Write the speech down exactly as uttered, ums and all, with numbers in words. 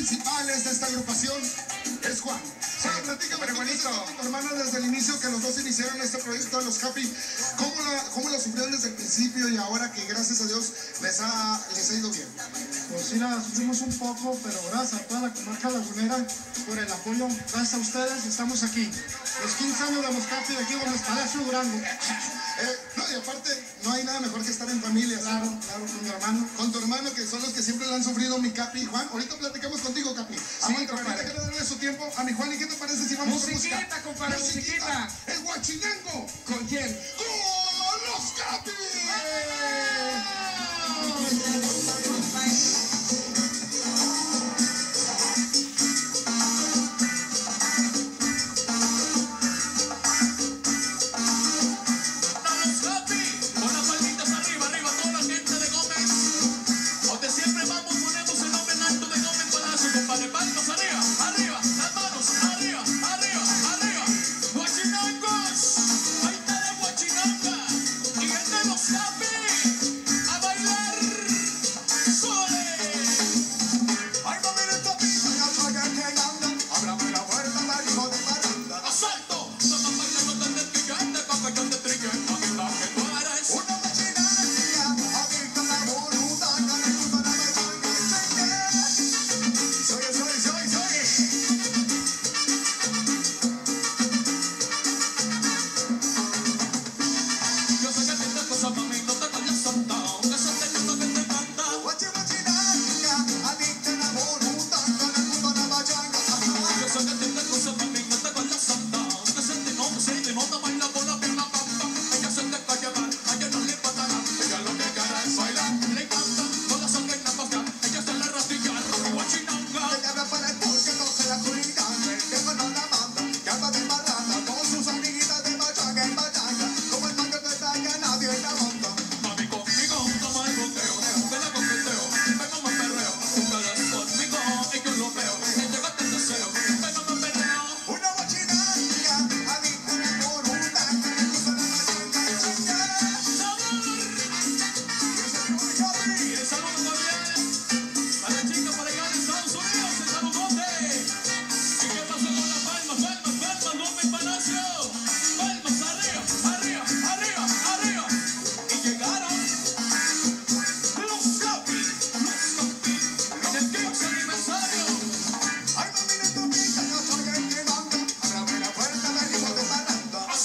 principales de esta agrupación es Juan. Sí, Juan, platícame, tu hermana desde el inicio, que los dos iniciaron este proyecto de los Capi. ¿Cómo la, cómo la sufrieron desde el principio y ahora que gracias a Dios les ha, les ha ido bien? Pues sí, la sufrimos un poco, pero gracias a toda la comarca lagunera por el apoyo. Gracias a ustedes estamos aquí. Los quince años de los Capi de aquí en el Palacio Durango. Eh, no, y aparte, no hay nada mejor que estar en familia. Claro, ¿sí? Claro, con mi hermano. Con tu hermano, que son los que siempre le han sufrido, mi Capi. Juan, ahorita platicamos contigo, Capi. Sí, compadre. Déjale darle su tiempo a mi Juan. ¿Y qué te parece si vamos musiquita, con música? compadre, musiquita. El Huachinango. ¿Con quién? ¡Con los Capi! ¡Eh!